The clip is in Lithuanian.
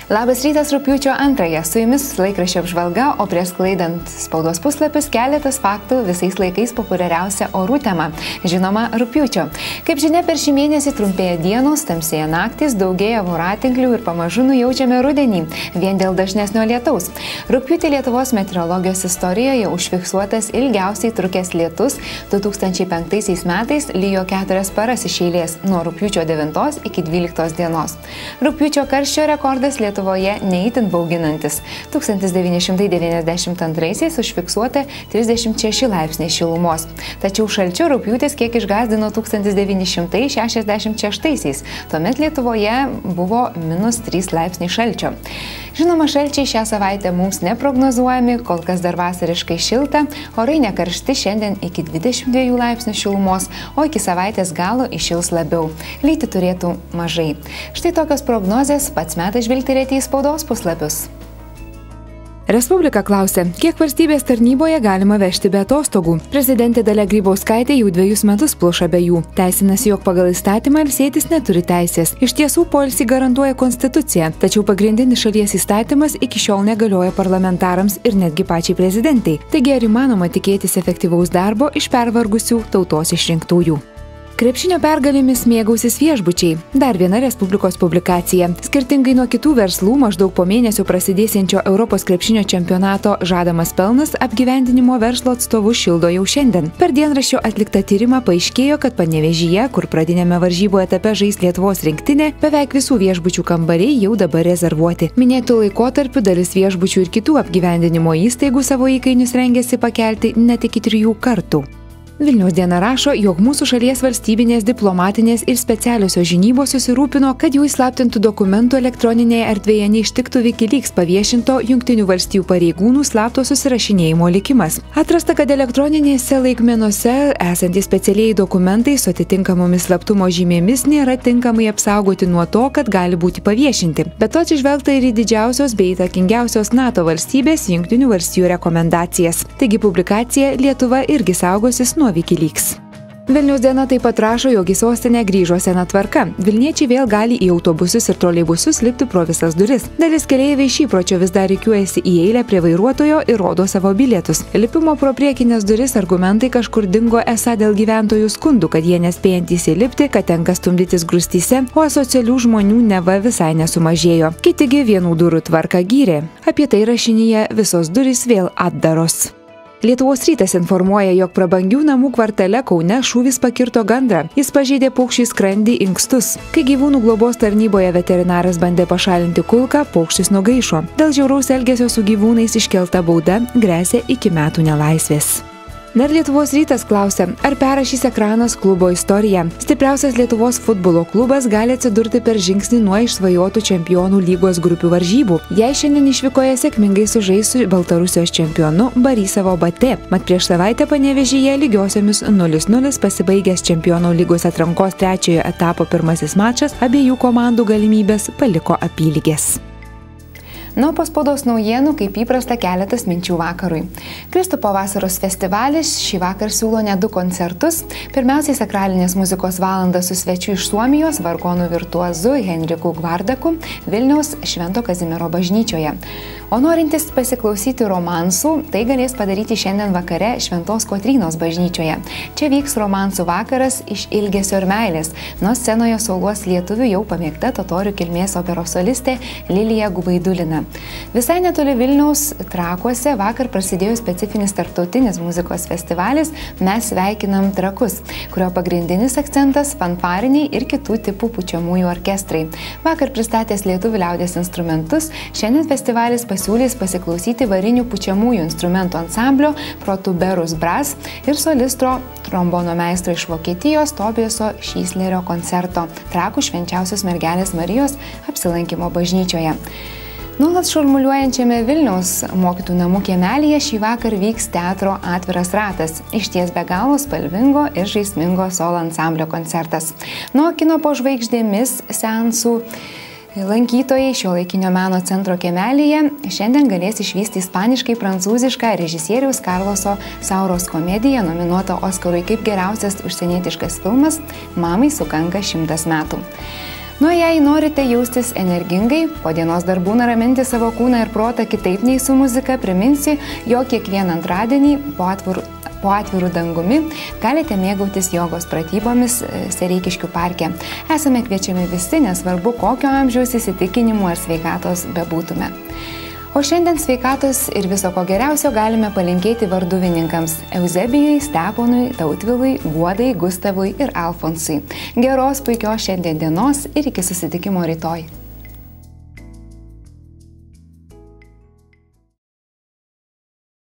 Labas rytas rugpjūčio 2. Su jumis laikraščio apžvalga, o prieš sklaidant spaudos puslapius keletas faktų visais laikais populiariausia orų tema. Žinoma, rugpjūčio. Kaip žinia, per šį mėnesį trumpėja dienos, tamsėja naktis, daugėja voratinklių ir pamažu nujaučiame rudenį, vien dėl dažnesnio lietaus. Rugpjūtį Lietuvos meteorologijos istorijoje užfiksuotas ilgiausiai trukęs lietus. 2005 metais lijo 4 paras iš eilės, nuo rugpjūčio 9 iki 12 dienos. Rugpjūčio karščio rekordas Lietuvoje neįtin bauginantis. 1992 užfiksuota 36 laipsniai šilumos. Tačiau šalčio rugpjūtis kiek išgąsdino 1966. Tuomet Lietuvoje buvo -3 laipsniai šalčio. Žinoma, šalčiai šią savaitę mums neprognozuojami, kol kas dar vasariškai šilta, orai nekaršti, šiandien iki 22 laipsnių šilumos, o iki savaitės galo įšils labiau. Lyti turėtų mažai. Štai tokios prognozės, pats metas žvilgterėti į spaudos puslapius. Respublika klausia, kiek valstybės tarnyboje galima vežti be atostogų. Prezidentė Dalia Grybauskaitė jau 2 metus pluša be jų. Teisinasi, jog pagal įstatymą ilsėtis neturi teisės. Iš tiesų, poilsį garantuoja konstitucija, tačiau pagrindinis šalies įstatymas iki šiol negalioja parlamentarams ir netgi pačiai prezidentai. Taigi ar įmanoma tikėtis efektyvaus darbo iš pervargusių tautos išrinktųjų? Krepšinio pergalėmis mėgausis viešbučiai. Dar viena Respublikos publikacija. Skirtingai nuo kitų verslų, maždaug po mėnesio prasidėsiančio Europos krepšinio čempionato žadamas pelnas apgyvendinimo verslo atstovų šildo jau šiandien. Per dienraščio atliktą tyrimą paaiškėjo, kad Panevėžyje, kur pradinėme varžybų etape žais Lietuvos rinktinė, beveik visų viešbučių kambariai jau dabar rezervuoti. Minėtų laikotarpių dalis viešbučių ir kitų apgyvendinimo įstaigų savo įkainius rengiasi pakelti net iki 3 kartų. Vilniaus diena rašo, jog mūsų šalies valstybinės, diplomatinės ir specialiosios žinybos susirūpino, kad jų įslaptintų dokumentų elektroninėje erdvėje neištiktų WikiLeaks paviešinto Jungtinių valstijų pareigūnų slapto susirašinėjimo likimas. Atrasta, kad elektroninėse laikmenose esantys specialieji dokumentai su atitinkamomis slaptumo žymėmis nėra tinkamai apsaugoti nuo to, kad gali būti paviešinti. Bet to atsižvelgta ir į didžiausios bei įtakingiausios NATO valstybės Jungtinių valstijų rekomendacijas. Taigi publikacija Lietuva irgi saugosis nuo WikiLeaks. Vilniaus diena taip pat rašo, jog į sostinę grįžo sena tvarka. Vilniečiai vėl gali į autobusus ir troleibusus lipti pro visas duris. Dalis keleiviai iš įpročio vis dar rikiuojasi į eilę prie vairuotojo ir rodo savo bilietus. Lipimo pro priekinės duris argumentai kažkur dingo esą dėl gyventojų skundų, kad jie nespėjantys įlipti, kad tenka stumdytis grūstyse, o asocialių žmonių neva visai nesumažėjo. Kitigi vienų durų tvarką gyrė. Apie tai rašinyje visos durys vėl atdaros. Lietuvos rytas informuoja, jog prabangių namų kvartale Kaune šūvis pakirto gandrą. Jis pažeidė paukščiui skrandį, inkstus. Kai gyvūnų globos tarnyboje veterinaras bandė pašalinti kulką, paukštis nugaišo. Dėl žiauraus elgesio su gyvūnais iškelta bauda gresia iki metų nelaisvės. Dar Lietuvos rytas klausia, ar perrašys ekranas klubo istoriją. Stipriausias Lietuvos futbolo klubas gali atsidurti per žingsnį nuo išsvajotų čempionų lygos grupių varžybų. Jei šiandien išvykoje sėkmingai sužais su Baltarusijos čempionu Borisovo BT. Mat prieš savaitę Panevėžyje lygiosiomis 0-0 pasibaigęs čempionų lygos atrankos 3 etapo pirmasis mačas abiejų komandų galimybės paliko apylygės. Nuo po spaudos naujienų, kaip įprasta, keletas minčių vakarui. Kristupo vasaros festivalis šį vakar siūlo net 2 koncertus. Pirmiausiai sakralinės muzikos valanda su svečiu iš Suomijos, vargonų virtuozu Henriku Gvardaku, Vilniaus Švento Kazimiero bažnyčioje. O norintys pasiklausyti romansų, tai galės padaryti šiandien vakare Šventos Kotrynos bažnyčioje. Čia vyks romansų vakaras iš ilgesio ir meilės. Nuo scenoje saugos lietuvių jau pamėgta totorių kilmės operos solistė Lilija Gubaidulina. Visai netoli Vilniaus Trakuose vakar prasidėjo specifinis tarptautinis muzikos festivalis Mes sveikinam Trakus, kurio pagrindinis akcentas fanfariniai ir kitų tipų pučiamųjų orkestrai. Vakar pristatęs lietuvių liaudies instrumentus, šiandien festivalis pasiūlys pasiklausyti varinių pučiamųjų instrumentų ansamblio Protuberus Brass ir solistro trombono meistro iš Vokietijos Tobiaso Šyslerio koncerto Trakų Švenčiausios Mergelės Marijos apsilankimo bažnyčioje. Nuolat šurmuliuojančiame Vilniaus mokytojų namų kiemelyje šį vakar vyks teatro Atviras ratas. Išties be galo spalvingo ir žaismingo solo ansamblio koncertas. Nuo kino po žvaigždėmis seansų lankytojai Šiuolaikinio meno centro kiemelyje šiandien galės išvysti ispaniškai prancūzišką režisieriaus Karloso Sauros komediją, nominuotą Oskarui kaip geriausias užsienietiškas filmas Mamai sukanka 100 metų. Nu, jei norite jaustis energingai, po dienos darbų nuraminti savo kūną ir protą kitaip nei su muzika, priminsiu, jog kiekvieną antradienį po atvirų dangumi galite mėgautis jogos pratybomis Sereikiškių parke. Esame kviečiami visi, nesvarbu kokio amžiaus, įsitikinimų ar sveikatos bebūtume. O šiandien sveikatos ir viso ko geriausio galime palinkėti varduvininkams Euzebijui, Steponui, Tautvilui, Guodai, Gustavui ir Alfonsui. Geros, puikios šiandien dienos ir iki susitikimo rytoj.